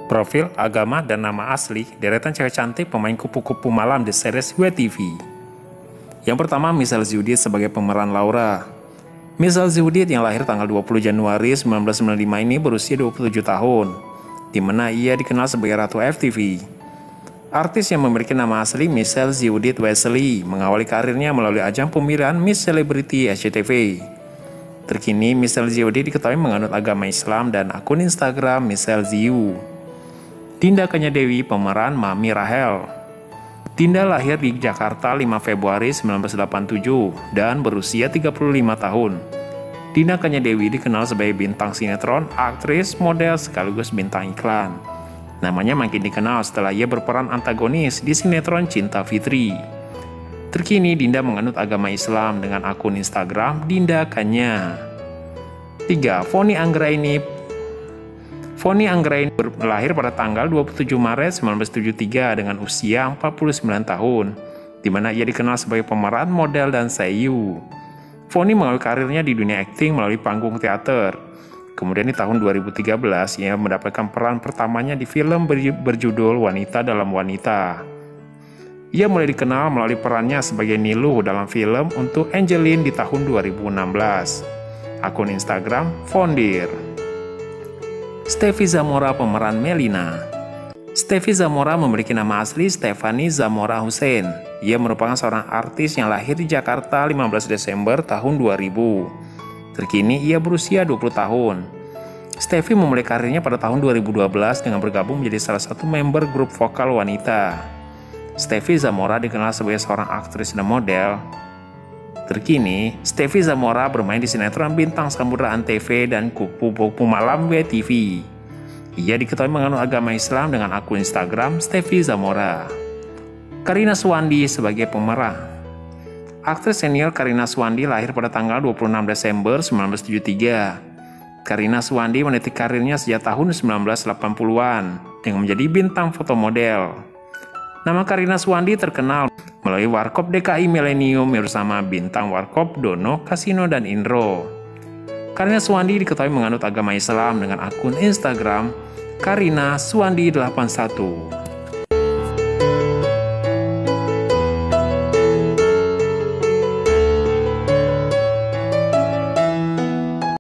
Profil, agama, dan nama asli deretan cewek cantik pemain kupu-kupu malam di series WeTV. Yang pertama, Michelle Judith sebagai pemeran Laura. Michelle Judith yang lahir tanggal 20 Januari 1995 ini berusia 27 tahun, di mana ia dikenal sebagai Ratu FTV. Artis yang memiliki nama asli Michelle Judith Wesley mengawali karirnya melalui ajang pemilihan Miss Celebrity SCTV. Terkini, Michelle Judith diketahui menganut agama Islam dan akun Instagram Michelle Ziu. Dinda Kanya Dewi pemeran Mami Rahel. Dinda lahir di Jakarta 5 Februari 1987 dan berusia 35 tahun. Dinda Kanya Dewi dikenal sebagai bintang sinetron, aktris, model, sekaligus bintang iklan. Namanya makin dikenal setelah ia berperan antagonis di sinetron Cinta Fitri. Terkini, Dinda menganut agama Islam dengan akun Instagram Dinda Kanya. 3. Vonny Anggraini. Vonny Anggraini lahir pada tanggal 27 Maret 1973 dengan usia 49 tahun, di mana ia dikenal sebagai pemeran, model, dan seiyu. Vonny mengawali karirnya di dunia akting melalui panggung teater. Kemudian di tahun 2013, ia mendapatkan peran pertamanya di film berjudul Wanita dalam Wanita. Ia mulai dikenal melalui perannya sebagai Niluh dalam film untuk Angeline di tahun 2016. Akun Instagram Vondir. Steffi Zamora pemeran Melina. Steffi Zamora memiliki nama asli Stephanie Zamora Hussein. Ia merupakan seorang artis yang lahir di Jakarta 15 Desember tahun 2000. Terkini ia berusia 20 tahun. Steffi memulai karirnya pada tahun 2012 dengan bergabung menjadi salah satu member grup vokal wanita. Steffi Zamora dikenal sebagai seorang aktris dan model. Terkini, Steffi Zamora bermain di sinetron Bintang Samudra Antv dan Kupu-Kupu Malam WeTV. Ia diketahui menganut agama Islam dengan akun Instagram Steffi Zamora. Karina Suwandi sebagai pemeran. Aktris senior Karina Suwandi lahir pada tanggal 26 Desember 1973. Karina Suwandi meniti karirnya sejak tahun 1980-an dengan menjadi bintang foto model. Nama Karina Suwandi terkenal melalui Warkop DKI Millennium bersama bintang Warkop Dono, Kasino, dan Indro. Karina Suwandi diketahui menganut agama Islam dengan akun Instagram Karina Suwandi 81.